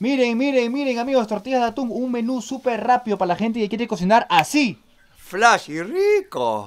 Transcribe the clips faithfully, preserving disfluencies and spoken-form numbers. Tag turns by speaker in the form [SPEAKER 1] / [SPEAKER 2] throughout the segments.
[SPEAKER 1] Miren, miren, miren, amigos, tortillas de atún. Un menú súper rápido para la gente que quiere cocinar así.
[SPEAKER 2] Flash y rico.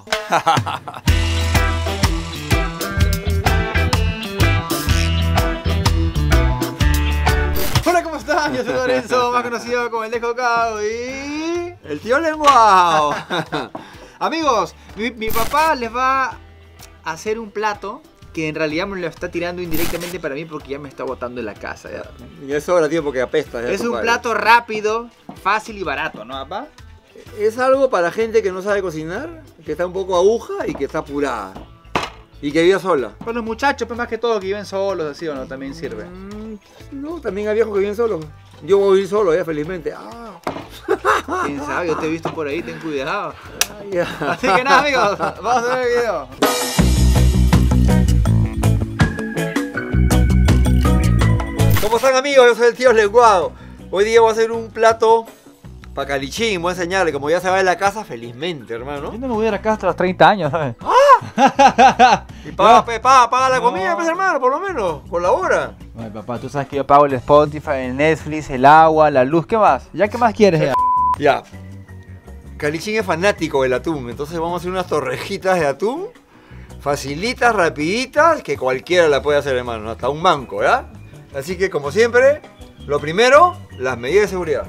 [SPEAKER 1] Hola, ¿cómo están? Yo soy Lorenzo, más conocido como el Descocado y...
[SPEAKER 2] El tío lenguao.
[SPEAKER 1] Amigos, mi, mi papá les va a hacer un plato que en realidad me lo está tirando indirectamente para mí porque ya me está botando en la casa. Ya.
[SPEAKER 2] Y eso ahora, tío, porque apesta. ya,
[SPEAKER 1] Es un
[SPEAKER 2] compadre.
[SPEAKER 1] plato rápido, fácil y barato, ¿no, papá?
[SPEAKER 2] Es algo para gente que no sabe cocinar, que está un poco aguja y que está apurada. Y que vive sola.
[SPEAKER 1] Para los muchachos, pues más que todo, que viven solos, así o no, también sirve.
[SPEAKER 2] Mm, no, también hay viejos que viven solos. Yo voy a vivir solo, ya, felizmente. Ah.
[SPEAKER 1] Quién sabe, yo te he visto por ahí, ten cuidado.
[SPEAKER 2] Ah, ya.
[SPEAKER 1] Así que nada, amigos, vamos a ver el video.
[SPEAKER 2] ¿Cómo están, amigos? Yo soy el tío lenguado. Hoy día voy a hacer un plato para Calichín. Voy a enseñarle, como ya se va de la casa, felizmente, hermano.
[SPEAKER 1] Yo no me voy a la casa hasta los treinta años, ¿sabes?
[SPEAKER 2] Y paga, pe, paga, paga la comida, pues, hermano, por lo menos, colabora.
[SPEAKER 1] Ay, papá, tú sabes que yo pago el Spotify, el Netflix, el agua, la luz, ¿qué más? ¿Ya qué más quieres? Ya?
[SPEAKER 2] Ya. Calichín es fanático del atún, entonces vamos a hacer unas torrejitas de atún. Facilitas, rapiditas, que cualquiera la puede hacer, hermano, hasta un manco, ¿ya? Así que, como siempre, lo primero, las medidas de seguridad.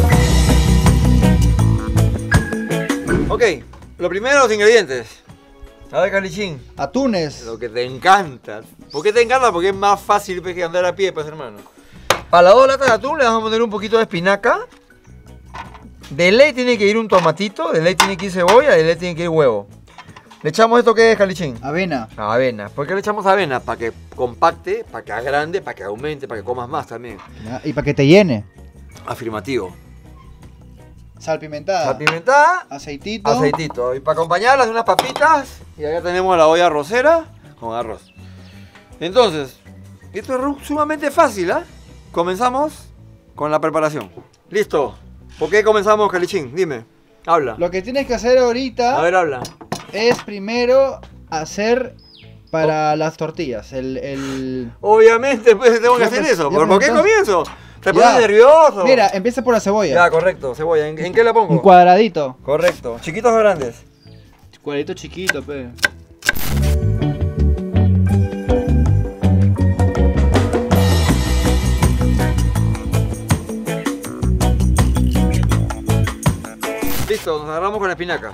[SPEAKER 2] Ok, lo primero, los ingredientes. A ver, Calichín,
[SPEAKER 1] Atunes.
[SPEAKER 2] lo que te encanta. ¿Por qué te encanta? Porque es más fácil pues, que andar a pie, pues, hermano. Para las dos latas de atún le vamos a poner un poquito de espinaca. De ley tiene que ir un tomatito, de ley tiene que ir cebolla, de ley tiene que ir huevo. ¿Le echamos esto qué es, Calichín?
[SPEAKER 1] Avena.
[SPEAKER 2] Avena. ¿Por qué le echamos avena? Para que compacte, para que agrande, para que aumente, para que comas más también.
[SPEAKER 1] Ya, y para que te llene.
[SPEAKER 2] Afirmativo.
[SPEAKER 1] Salpimentada.
[SPEAKER 2] Salpimentada,
[SPEAKER 1] Aceitito.
[SPEAKER 2] aceitito. Y para acompañarlas unas papitas. Y acá tenemos la olla arrocera con arroz. Entonces, esto es sumamente fácil, ¿ah? ¿eh? Comenzamos con la preparación. ¿Listo? ¿Por qué comenzamos, Calichín? Dime. Habla.
[SPEAKER 1] Lo que tienes que hacer ahorita
[SPEAKER 2] A ver, habla.
[SPEAKER 1] es primero hacer para las tortillas. El, el...
[SPEAKER 2] Obviamente, pues tengo que
[SPEAKER 1] Ya,
[SPEAKER 2] hacer
[SPEAKER 1] pues,
[SPEAKER 2] eso.
[SPEAKER 1] ya,
[SPEAKER 2] ¿Por,
[SPEAKER 1] pues,
[SPEAKER 2] ¿por qué
[SPEAKER 1] entonces-
[SPEAKER 2] comienzo? ¿Te
[SPEAKER 1] Ya.
[SPEAKER 2] pones nervioso?
[SPEAKER 1] Mira, empieza por la cebolla.
[SPEAKER 2] Ya, correcto, cebolla. ¿En, en qué la pongo?
[SPEAKER 1] Un cuadradito.
[SPEAKER 2] Correcto. ¿Chiquitos o grandes?
[SPEAKER 1] Cuadradito chiquito, pe.
[SPEAKER 2] Listo, nos agarramos con la espinaca.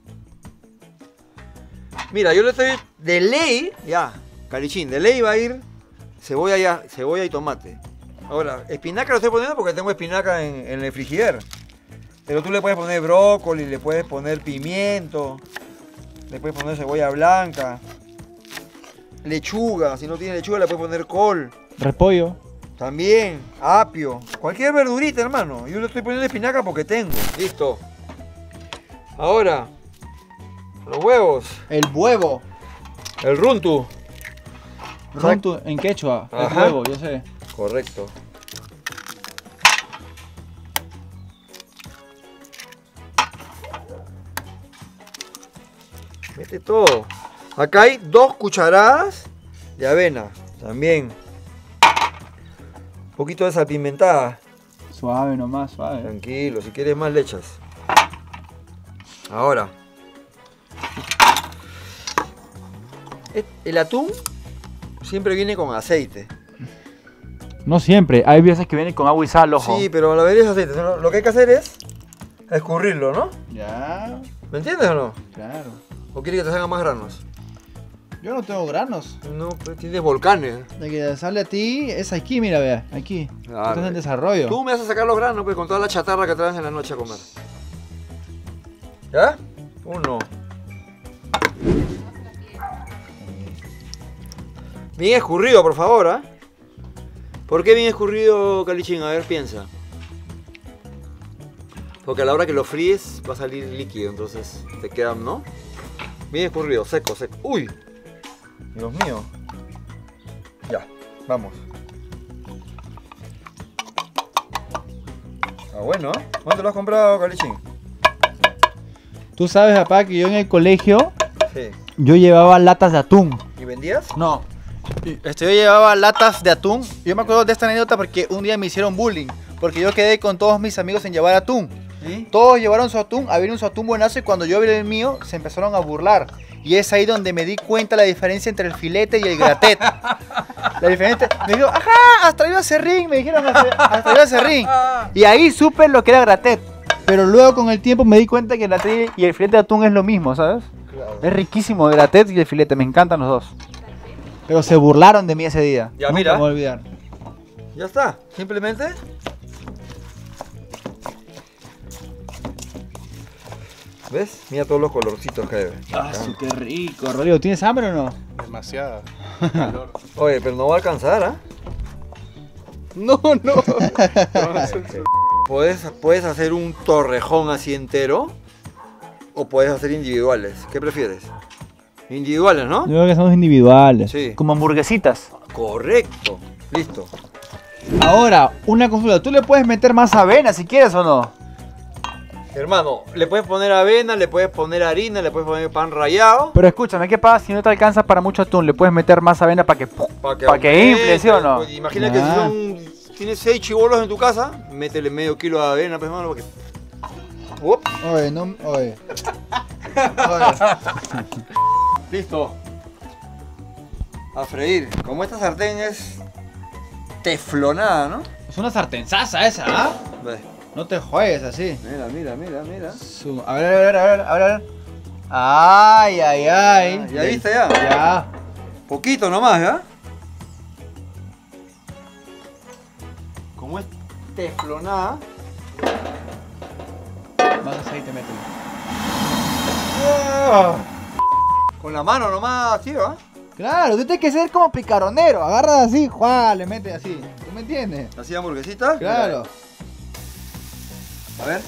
[SPEAKER 2] Mira, yo le estoy de ley, ya, Calichín, de ley va a ir cebolla, ya, cebolla y tomate. Ahora, espinaca lo estoy poniendo porque tengo espinaca en, en el frigider. Pero tú le puedes poner brócoli, le puedes poner pimiento, le puedes poner cebolla blanca, lechuga, si no tienes lechuga le puedes poner col.
[SPEAKER 1] Repollo.
[SPEAKER 2] También, apio, cualquier verdurita, hermano. Yo le estoy poniendo espinaca porque tengo. Listo. Ahora, los huevos,
[SPEAKER 1] El huevo.
[SPEAKER 2] el runtu.
[SPEAKER 1] Runtu en quechua. El
[SPEAKER 2] Ajá.
[SPEAKER 1] huevo, yo sé.
[SPEAKER 2] Correcto. Mete todo. Acá hay dos cucharadas de avena, también. Un poquito de salpimentada.
[SPEAKER 1] Suave nomás, suave.
[SPEAKER 2] Tranquilo, si quieres más le echas. Ahora. El atún siempre viene con aceite.
[SPEAKER 1] No siempre, hay veces que vienen con agua y sal, ojo.
[SPEAKER 2] Sí, pero la mayoría es aceite. Lo que hay que hacer es escurrirlo, ¿no?
[SPEAKER 1] Ya,
[SPEAKER 2] ¿Me entiendes o no?
[SPEAKER 1] claro.
[SPEAKER 2] ¿O quieres que te salgan más granos?
[SPEAKER 1] Yo no tengo granos.
[SPEAKER 2] No, pues tienes volcanes.
[SPEAKER 1] De que sale a ti es aquí, mira, vea, aquí.
[SPEAKER 2] Claro.
[SPEAKER 1] Estás en desarrollo.
[SPEAKER 2] Tú me vas a sacar los granos, pues, con toda la chatarra que traes en la noche a comer. ¿Ya? Uno. Bien escurrido, por favor, ¿ah? ¿eh? ¿Por qué bien escurrido, Calichín? A ver, piensa. Porque a la hora que lo fríes va a salir líquido, entonces te quedan, ¿no? Bien escurrido, seco, seco. ¡Uy! Dios mío. Ya, vamos. Ah, bueno, ¿eh? ¿Cuánto lo has comprado, Calichín?
[SPEAKER 1] Tú sabes, papá, que yo en el colegio,
[SPEAKER 2] Sí.
[SPEAKER 1] yo llevaba latas de atún.
[SPEAKER 2] ¿Y vendías?
[SPEAKER 1] No, Este, yo llevaba latas de atún. Yo me acuerdo de esta anécdota porque un día me hicieron bullying. Porque yo quedé con todos mis amigos en llevar atún.
[SPEAKER 2] ¿Sí?
[SPEAKER 1] Todos llevaron su atún, había un su atún buenazo y cuando yo abrí el mío se empezaron a burlar. Y es ahí donde me di cuenta la diferencia entre el filete y el gratet. La diferencia, me dijeron, ajá, has traído a serrín, me dijeron, has traído a serrín. Y ahí supe lo que era gratet. Pero luego con el tiempo me di cuenta que el gratet y el filete de atún es lo mismo, ¿sabes?
[SPEAKER 2] Claro.
[SPEAKER 1] Es riquísimo el gratet y el filete, me encantan los dos. Pero se burlaron de mí ese día.
[SPEAKER 2] Ya,
[SPEAKER 1] Nunca
[SPEAKER 2] mira.
[SPEAKER 1] me voy a olvidar.
[SPEAKER 2] Ya está, simplemente. ¿Ves? Mira todos los colorcitos que hay.
[SPEAKER 1] Ah, su, qué rico. Rodrigo, ¿tienes hambre o no?
[SPEAKER 3] Demasiada calor.
[SPEAKER 2] Oye, pero no va a alcanzar, ¿ah?
[SPEAKER 3] No, no.
[SPEAKER 2] Puedes, puedes hacer un torrejón así entero o puedes hacer individuales. ¿Qué prefieres? Individuales, ¿no?
[SPEAKER 1] Yo creo que somos individuales.
[SPEAKER 2] Sí.
[SPEAKER 1] Como hamburguesitas.
[SPEAKER 2] Correcto. Listo.
[SPEAKER 1] Ahora, una consulta. ¿Tú le puedes meter más avena si quieres o no?
[SPEAKER 2] Hermano, le puedes poner avena, le puedes poner harina, le puedes poner pan rallado.
[SPEAKER 1] Pero escúchame, ¿qué pasa si no te alcanza para mucho atún? ¿Le puedes meter más avena para que,
[SPEAKER 2] Para que,
[SPEAKER 1] pa' que
[SPEAKER 2] aumente,
[SPEAKER 1] infle, sí o no?
[SPEAKER 2] pues, imagina que si
[SPEAKER 1] Ah.
[SPEAKER 2] son, tienes seis chibolos en tu casa, métele medio kilo de avena, pues, hermano, para que... Uop.
[SPEAKER 1] Oye, no... Oye.
[SPEAKER 2] Listo. A freír. Como esta sartén es teflonada, ¿no?
[SPEAKER 1] Es una sartenzaza esa, ¿ah?
[SPEAKER 2] Ve.
[SPEAKER 1] No te juegues así.
[SPEAKER 2] Mira, mira, mira, mira.
[SPEAKER 1] Su- A ver, a ver, a ver, a ver, a ver. Ay, ay, ay.
[SPEAKER 2] ¿Ya viste ya?
[SPEAKER 1] Ya.
[SPEAKER 2] Poquito nomás, ¿ya? Como es teflonada.
[SPEAKER 1] Más aceite, métele.
[SPEAKER 2] Con la mano nomás, tío, ¿ah?
[SPEAKER 1] Claro, tú tienes que ser como picaronero. Agarras así, ¡juá! Le metes así. ¿Tú me entiendes?
[SPEAKER 2] Así hamburguesita.
[SPEAKER 1] Claro.
[SPEAKER 2] A ver.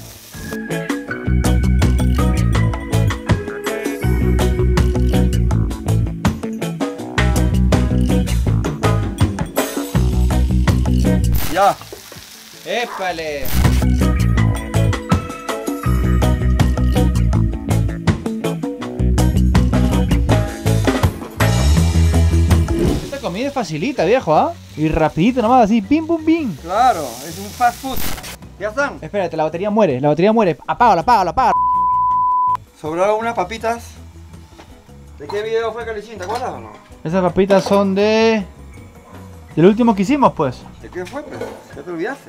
[SPEAKER 2] Ya.
[SPEAKER 1] ¡Épale! Esta comida es facilita, viejo, ¿ah? Y rapidito nomás, así, pim, pum, pim.
[SPEAKER 2] Claro, es un fast food. Ya están.
[SPEAKER 1] Espérate, la batería muere, la batería muere. Apágala, apágala, apágala.
[SPEAKER 2] Sobraron unas papitas. ¿De qué video fue, Calichín? ¿Te acuerdas o no?
[SPEAKER 1] Esas papitas son de... Del último que hicimos, pues.
[SPEAKER 2] ¿De qué fue, pues? Ya te olvidaste.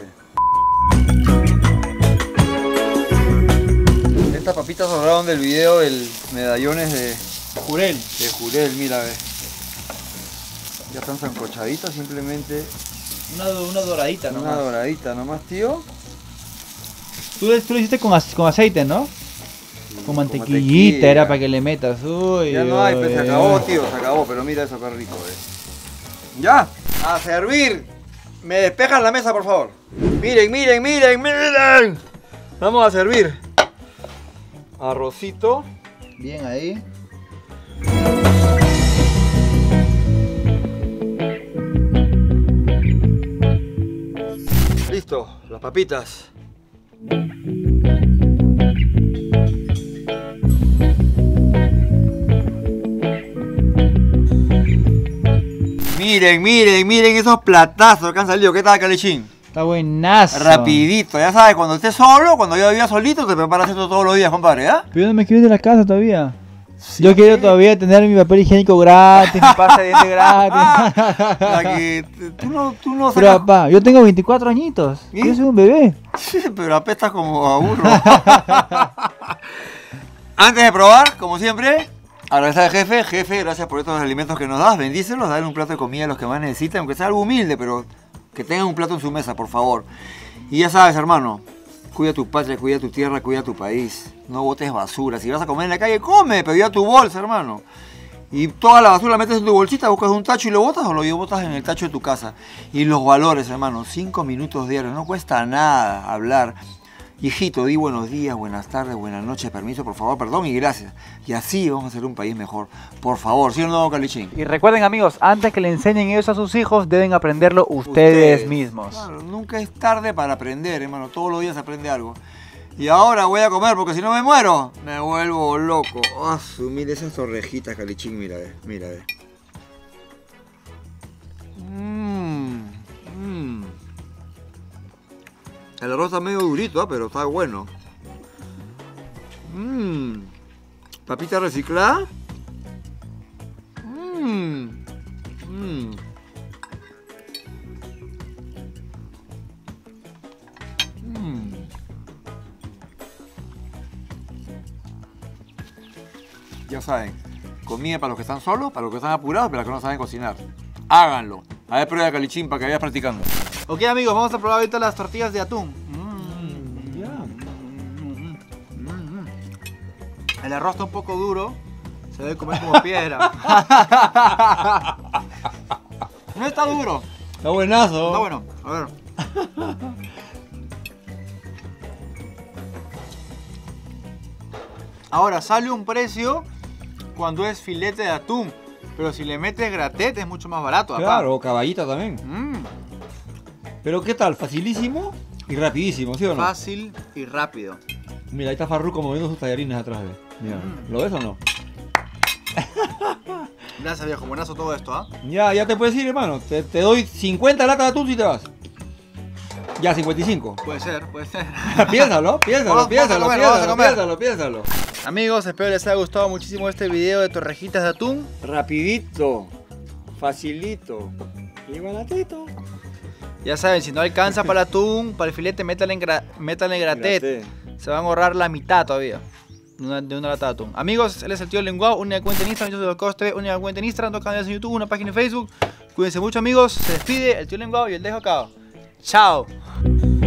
[SPEAKER 2] Estas papitas sobraron del video del medallones de,
[SPEAKER 1] Jurel.
[SPEAKER 2] de Jurel, mira, ve. Ya están sancochaditas, simplemente
[SPEAKER 1] Una, una doradita
[SPEAKER 2] una
[SPEAKER 1] nomás.
[SPEAKER 2] doradita nomás, tío.
[SPEAKER 1] Tú, lo- tú lo hiciste con, ac- con aceite, ¿no?
[SPEAKER 2] Y
[SPEAKER 1] Con mantequillita,
[SPEAKER 2] mantequilla.
[SPEAKER 1] era para que le metas. Uy,
[SPEAKER 2] Ya no hay, pues se
[SPEAKER 1] uy.
[SPEAKER 2] acabó, tío, se acabó, pero mira eso, qué rico, ve. ¡Ya! ¡A servir! ¿Me despejan la mesa, por favor? Miren, miren, miren, miren. Vamos a servir. Arrocito.
[SPEAKER 1] Bien ahí.
[SPEAKER 2] Listo, las papitas. Miren, miren, miren esos platazos que han salido. ¿Qué tal, Calechín?
[SPEAKER 1] Está buenazo.
[SPEAKER 2] Rapidito, ya sabes, cuando estés solo, cuando yo vivía solito, te preparas esto todos los días, compadre, ¿ah?
[SPEAKER 1] Pero yo no me quiero ir de la casa todavía. Yo quiero todavía tener mi papel higiénico gratis, mi pasta de dientes gratis.
[SPEAKER 2] La que t- tú no, tú no
[SPEAKER 1] Pero
[SPEAKER 2] sacas...
[SPEAKER 1] papá, yo tengo veinticuatro añitos.
[SPEAKER 2] ¿Y?
[SPEAKER 1] Yo soy un bebé.
[SPEAKER 2] Pero apestas como a burro. Antes de probar, como siempre, agradecer al jefe. Jefe, gracias por estos alimentos que nos das. Bendícelos, dale un plato de comida a los que más necesitan, aunque sea algo humilde, pero que tengan un plato en su mesa, por favor. Y ya sabes, hermano, cuida tu patria, cuida tu tierra, cuida tu país. No botes basura. Si vas a comer en la calle, come, pero ya tu bolsa, hermano. Y toda la basura la metes en tu bolsita, buscas un tacho y lo botas o lo botas en el tacho de tu casa. Y los valores, hermano, cinco minutos diarios, no cuesta nada hablar. Hijito, di buenos días, buenas tardes, buenas noches, permiso, por favor, perdón y gracias. Y así vamos a hacer un país mejor. Por favor, ¿sí o no, Calichín?
[SPEAKER 1] Y recuerden, amigos, antes que le enseñen ellos a sus hijos, deben aprenderlo ustedes, mismos.
[SPEAKER 2] Claro, nunca es tarde para aprender, hermano. Todos los días se aprende algo. Y ahora voy a comer porque si no me muero, me vuelvo loco. Ah, su, mira esas torrejitas, Calichín, mira, ve, mira, ve. El arroz está medio durito, ¿eh? Pero está bueno. Mmm. Papita reciclada. Mmm. Mmm. Mmm. Ya saben, comida para los que están solos, para los que están apurados, para los que no saben cocinar. Háganlo. A ver, prueba de calichín para que vayas practicando.
[SPEAKER 1] Ok, amigos, vamos a probar ahorita las tortillas de atún.
[SPEAKER 2] Mm, ya.
[SPEAKER 1] El arroz está un poco duro. Se debe comer como piedra. No está duro.
[SPEAKER 2] Está buenazo.
[SPEAKER 1] Está bueno. A ver. Ahora, sale un precio cuando es filete de atún. Pero si le metes gratet es mucho más barato. Papá.
[SPEAKER 2] Claro, caballita también.
[SPEAKER 1] Mm,
[SPEAKER 2] Pero ¿qué tal? Facilísimo y rapidísimo, ¿sí o no?
[SPEAKER 1] fácil y rápido.
[SPEAKER 2] Mira, ahí está Farruko moviendo sus tallarines atrás. ¿Ves? Mira,
[SPEAKER 1] Mm.
[SPEAKER 2] ¿lo ves o no?
[SPEAKER 1] Gracias, viejo. Buenazo todo esto, ¿ah?
[SPEAKER 2] Ya, ya te puedes ir, hermano. Te, te doy cincuenta latas de atún si te vas. Ya, cincuenta y cinco.
[SPEAKER 1] Puede ser, puede ser.
[SPEAKER 2] Piénsalo, piénsalo,
[SPEAKER 1] Vamos-
[SPEAKER 2] piénsalo,
[SPEAKER 1] vamos a comer, vamos a
[SPEAKER 2] piénsalo,
[SPEAKER 1] comer.
[SPEAKER 2] piénsalo, piénsalo.
[SPEAKER 1] Amigos, espero les haya gustado muchísimo este video de torrejitas de atún.
[SPEAKER 2] Rapidito, facilito y baratito.
[SPEAKER 1] Ya saben, si no alcanza para el atún, para el filete, métale en, gra métale en gratet.
[SPEAKER 2] Graté.
[SPEAKER 1] Se van a ahorrar la mitad todavía de una, de una lata de atún. Amigos, él es el tío Lenguao, una cuenta en Instagram, yo soy Locos T V, una cuenta en Instagram, dos canales en YouTube, una página en Facebook. Cuídense mucho, amigos. Se despide el tío Lenguao y el Dejo Cao. Chao.